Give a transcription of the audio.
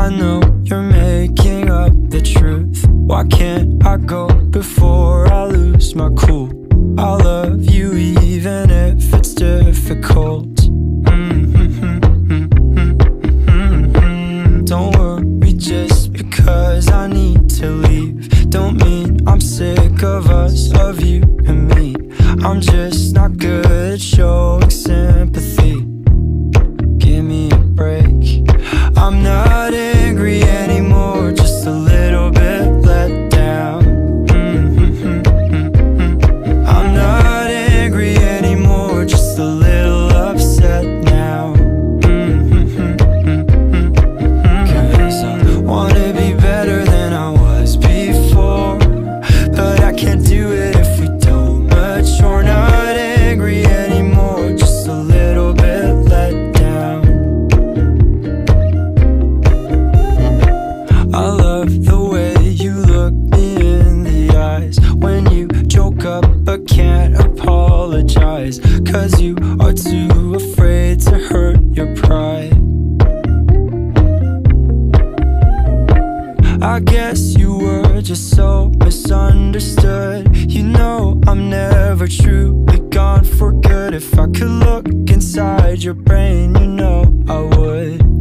I know you're making up the truth. Why can't I go before I lose my cool? I love you even if it's difficult. Don't worry just because I need to leave. Don't mean I'm sick of us, of you and me. I'm just not good at showing sympathy. Give me a break. I'm not angry anymore, just a little bit let down. I'm not angry anymore, just a little upset now. 'Cause I wanna be better than I was before, but I can't do it if we don't mature. Not angry anymore, just a little bit let down. I love the way you look me in the eyes when you joke up but can't apologize, 'cause you are too afraid to hurt your pride. I guess you were just so misunderstood. You know I'm never truly gone for good. If I could look inside your brain, you know I would.